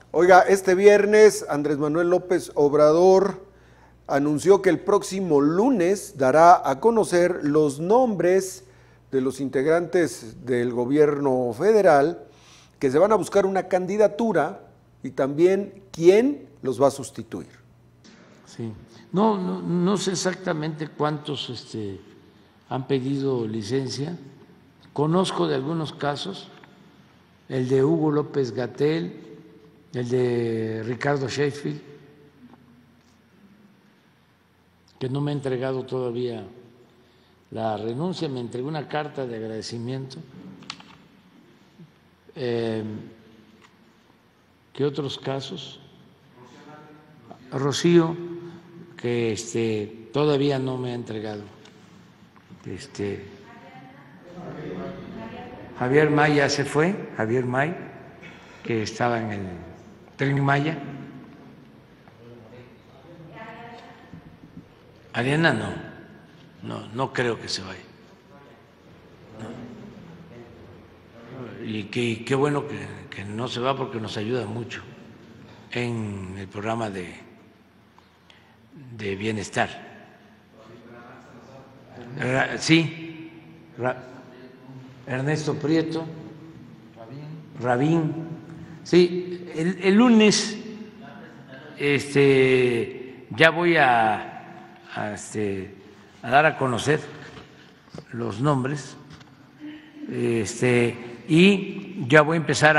Oiga, este viernes Andrés Manuel López Obrador anunció que el próximo lunes dará a conocer los nombres de los integrantes del gobierno federal que se van a buscar una candidatura y también quién los va a sustituir. Sí. No sé exactamente cuántos han pedido licencia. Conozco de algunos casos, el de Hugo López-Gatell, el de Ricardo Sheffield, que no me ha entregado todavía la renuncia, me entregó una carta de agradecimiento. ¿Qué otros casos? Rocío, que todavía no me ha entregado. Javier May ya se fue, Javier May, que estaba en el Tren Maya. Ariana no creo que se vaya. No. Y qué bueno que no se va porque nos ayuda mucho en el programa de bienestar. Sí, Ernesto Prieto, Rabín. Sí, el lunes ya voy a dar a conocer los nombres y ya voy a empezar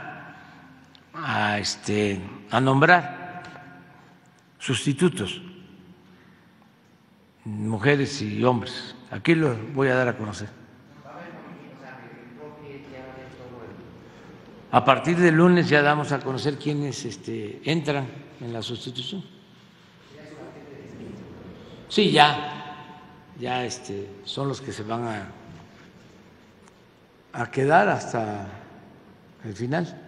a nombrar sustitutos, mujeres y hombres. Aquí los voy a dar a conocer. A partir del lunes ya damos a conocer quiénes entran en la sustitución. Sí, ya son los que se van a quedar hasta el final.